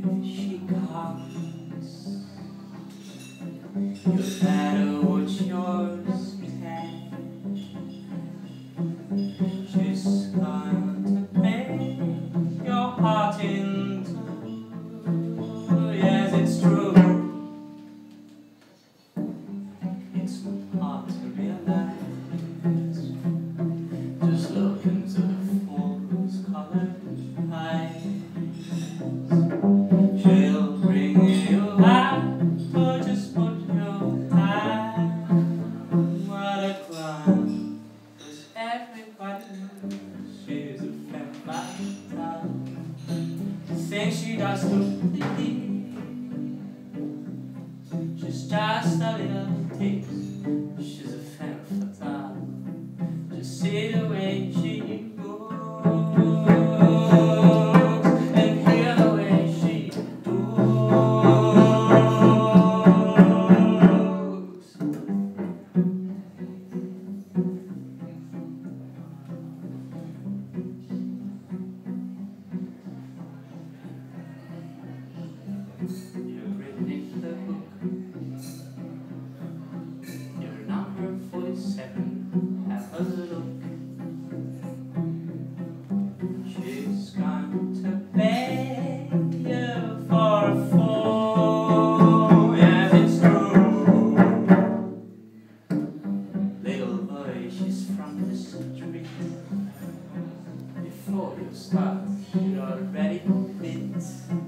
she comes. You better watch yours, Ted. She's going to break your heart in two. Yes, it's true. It's not hard to realize. Just look into the fool's colored eyes. She'll bring you out, or just put your eye. What a clown, 'cause everybody knows she's a femme fatale. Things she does to believe, she's just a little tease. She's a femme fatale. Just see the way she moves, and hear the way she moves. You're reading the book. You're number 47. Have a look. She's going to beg you for a fall. Yes, it's true. Little boy, she's from the street. Before you start, you're already bit.